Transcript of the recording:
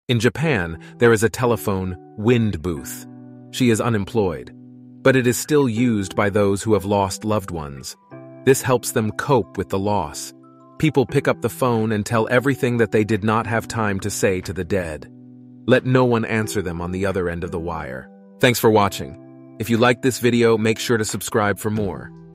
In Japan, there is a telephone wind booth. She is unemployed, but it is still used by those who have lost loved ones. This helps them cope with the loss. People pick up the phone and tell everything that they did not have time to say to the dead. Let no one answer them on the other end of the wire. Thanks for watching. If you liked this video, make sure to subscribe for more.